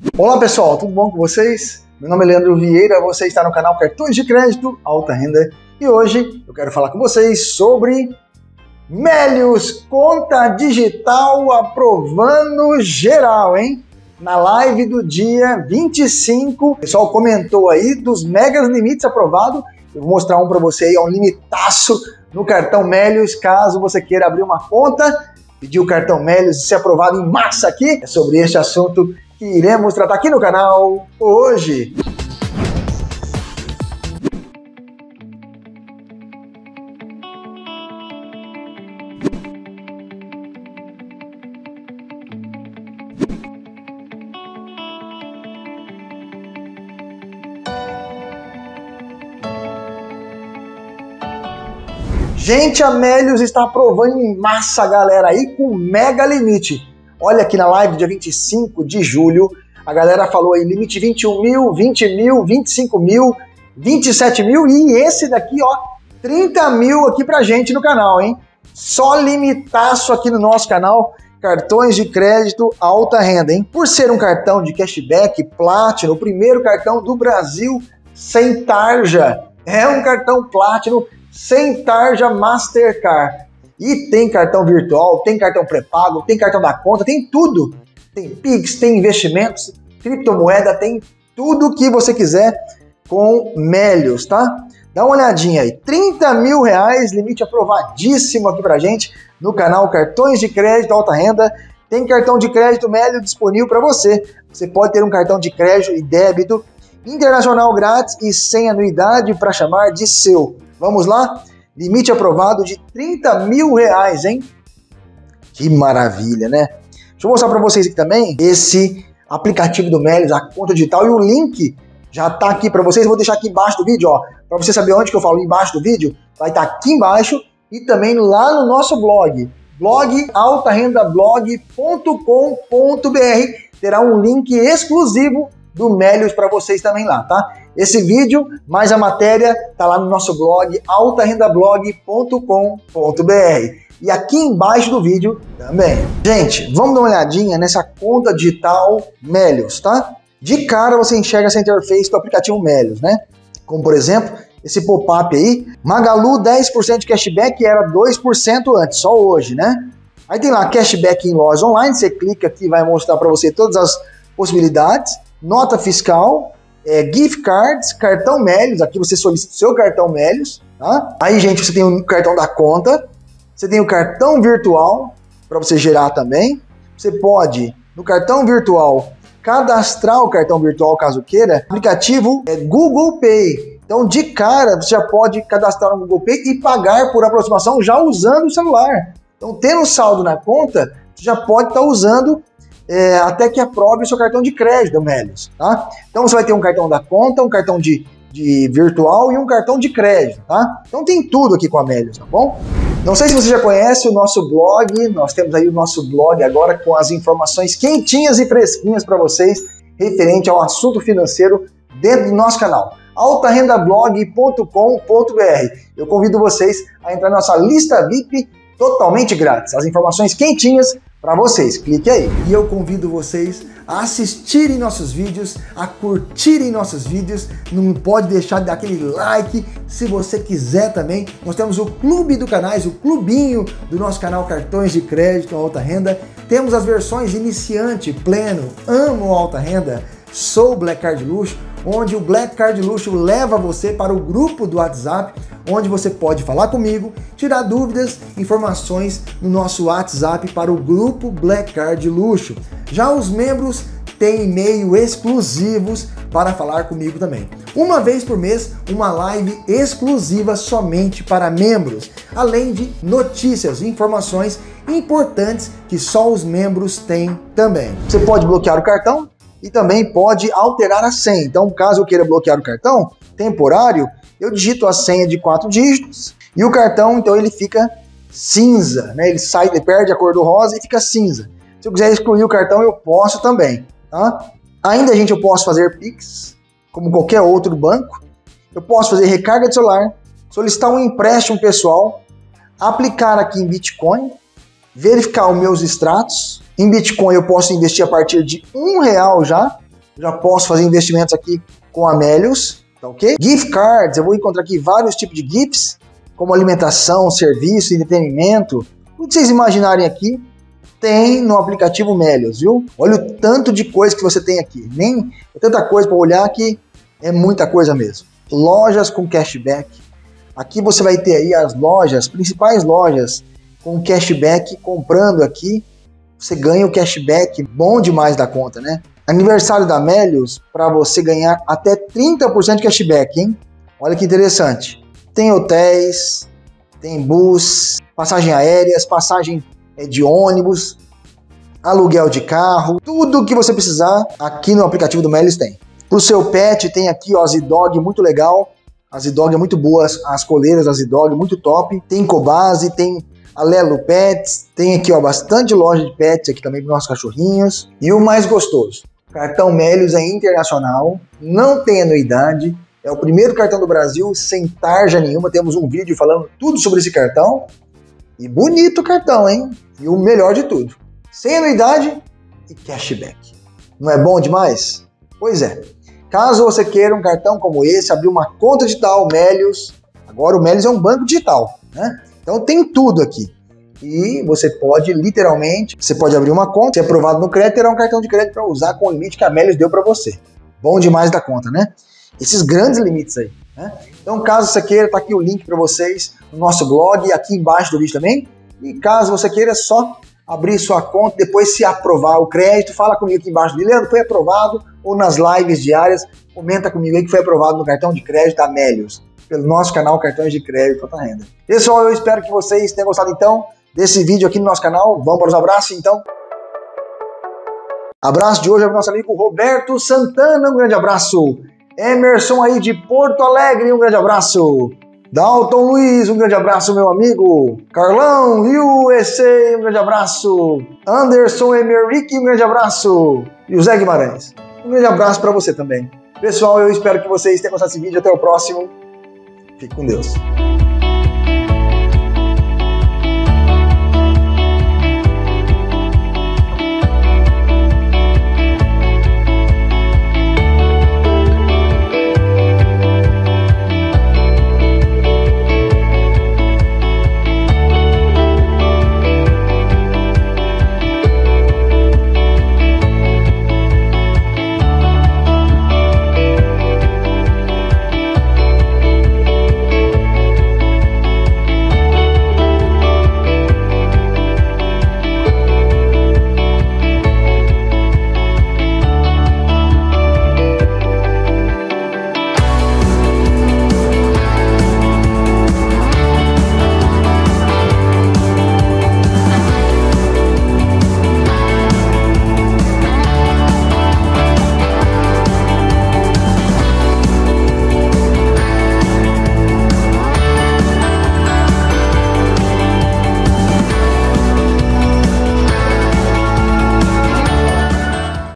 Olá pessoal, tudo bom com vocês? Meu nome é Leandro Vieira, você está no canal Cartões de Crédito Alta Renda e hoje eu quero falar com vocês sobre Melios, conta digital aprovando geral, hein? Na live do dia 25, o pessoal comentou aí dos megas limites aprovados. Eu vou mostrar um para você aí, um limitaço no cartão Melios, caso você queira abrir uma conta, pedir o cartão Melios e ser aprovado em massa aqui. É sobre este assunto que iremos tratar aqui no canal hoje. Gente, a Melios está aprovando em massa a galera aí com mega limite. Olha aqui na live do dia 25 de julho, a galera falou aí limite 21 mil, 20 mil, 25 mil, 27 mil e esse daqui, ó, 30 mil aqui pra gente no canal, hein? Só limitaço aqui no nosso canal, cartões de crédito alta renda, hein? Por ser um cartão de cashback Platinum, o primeiro cartão do Brasil sem tarja. É um cartão Platinum sem tarja Mastercard. E tem cartão virtual, tem cartão pré-pago, tem cartão da conta, tem tudo. Tem Pix, tem investimentos, criptomoeda, tem tudo que você quiser com Melios, tá? Dá uma olhadinha aí, 30 mil reais, limite aprovadíssimo aqui pra gente no canal Cartões de Crédito Alta Renda. Tem cartão de crédito Melios disponível para você. Você pode ter um cartão de crédito e débito internacional grátis e sem anuidade para chamar de seu. Vamos lá? Limite aprovado de 30 mil reais, hein? Que maravilha, né? Deixa eu mostrar para vocês aqui também esse aplicativo do Melios, a conta digital, e o link já tá aqui para vocês. Vou deixar aqui embaixo do vídeo, ó, para você saber onde que eu falo embaixo do vídeo, vai estar aqui embaixo e também lá no nosso blog, altarendablog.com.br, terá um link exclusivo do Melios para vocês também lá, tá? Esse vídeo, mais a matéria, tá lá no nosso blog, altarendablog.com.br. E aqui embaixo do vídeo também. Gente, vamos dar uma olhadinha nessa conta digital Melios, tá? De cara você enxerga essa interface do aplicativo Melios, né? Como por exemplo, esse pop-up aí, Magalu 10% de cashback, era 2% antes, só hoje, né? Aí tem lá cashback em lojas online, você clica aqui e vai mostrar para você todas as possibilidades. Nota fiscal, gift cards, cartão Melios, aqui você solicita o seu cartão Melios, tá? Aí, gente, você tem o cartão da conta, você tem o cartão virtual, para você gerar também. Você pode, no cartão virtual, cadastrar o cartão virtual, caso queira. O aplicativo é Google Pay. Então, de cara, você já pode cadastrar no Google Pay e pagar por aproximação já usando o celular. Então, tendo saldo na conta, você já pode estar usando até que aprove o seu cartão de crédito, Melios, tá? Então você vai ter um cartão da conta, um cartão de virtual e um cartão de crédito, tá? Então tem tudo aqui com a Melios, tá bom? Não sei se você já conhece o nosso blog, nós temos aí o nosso blog agora com as informações quentinhas e fresquinhas para vocês referente ao assunto financeiro dentro do nosso canal, altarendablog.com.br. Eu convido vocês a entrar na nossa lista VIP totalmente grátis, as informações quentinhas para vocês, clique aí. E eu convido vocês a assistirem nossos vídeos, a curtirem nossos vídeos, não pode deixar de dar aquele like, se você quiser também. Nós temos o clube do canais, o clubinho do nosso canal Cartões de Crédito Alta Renda. Temos as versões iniciante, pleno, amo alta renda, sou Black Card Luxo, onde o Black Card Luxo leva você para o grupo do WhatsApp, onde você pode falar comigo, tirar dúvidas, informações no nosso WhatsApp para o grupo Black Card Luxo. Já os membros têm e-mail exclusivos para falar comigo também. Uma vez por mês, uma live exclusiva somente para membros, além de notícias e informações importantes que só os membros têm também. Você pode bloquear o cartão e também pode alterar a senha. Então, caso eu queira bloquear o cartão temporário, eu digito a senha de 4 dígitos e o cartão, então, ele fica cinza, né? Ele perde a cor do rosa e fica cinza. Se eu quiser excluir o cartão, eu posso também, tá? Ainda, gente, eu posso fazer Pix, como qualquer outro banco. Eu posso fazer recarga de celular, solicitar um empréstimo pessoal, aplicar aqui em Bitcoin, verificar os meus extratos. Em Bitcoin eu posso investir a partir de R$1 já, já posso fazer investimentos aqui com a Melius, tá ok? Gift cards, eu vou encontrar aqui vários tipos de gifts, como alimentação, serviço, entretenimento, tudo que vocês imaginarem aqui, tem no aplicativo Melius, viu? Olha o tanto de coisa que você tem aqui, nem é tanta coisa para olhar que é muita coisa mesmo. Lojas com cashback, aqui você vai ter aí as lojas, principais lojas com cashback, comprando aqui, você ganha o cashback bom demais da conta, né? Aniversário da Melius, para você ganhar até 30% de cashback, hein? Olha que interessante. Tem hotéis, tem bus, passagem aéreas, passagem de ônibus, aluguel de carro, tudo que você precisar aqui no aplicativo do Melius tem. Pro seu pet tem aqui ó, a Z-Dog, muito legal. A Z-Dog é muito boa, as coleiras da Z-Dog, muito top. Tem Cobase, tem a Lelo Pets, tem aqui ó, bastante loja de pets aqui também para nossos cachorrinhos. E o mais gostoso, cartão Melius é internacional, não tem anuidade, é o primeiro cartão do Brasil sem tarja nenhuma, temos um vídeo falando tudo sobre esse cartão. E bonito o cartão, hein? E o melhor de tudo, sem anuidade e cashback. Não é bom demais? Pois é. Caso você queira um cartão como esse, abrir uma conta digital Melius, agora o Melius é um banco digital, né? Então tem tudo aqui. E você pode, literalmente, você pode abrir uma conta, ser aprovado no crédito, terá um cartão de crédito para usar com o limite que a Melius deu para você. Bom demais da conta, né? Esses grandes limites aí, né? Então, caso você queira, tá aqui o link para vocês no nosso blog, aqui embaixo do vídeo também. E caso você queira, é só abrir sua conta, depois se aprovar o crédito, fala comigo aqui embaixo. Leandro, foi aprovado? Ou nas lives diárias, comenta comigo aí que foi aprovado no cartão de crédito da Melius, pelo nosso canal Cartões de Crédito Alta Renda. Pessoal, eu espero que vocês tenham gostado então desse vídeo aqui no nosso canal. Vamos para os abraços então. Abraço de hoje é o nosso amigo Roberto Santana, um grande abraço. Emerson aí de Porto Alegre, um grande abraço. Dalton Luiz, um grande abraço, meu amigo. Carlão, USA, um grande abraço. Anderson Emerick, um grande abraço. E o Zé Guimarães, um grande abraço para você também. Pessoal, eu espero que vocês tenham gostado desse vídeo. Até o próximo. Fique com Deus.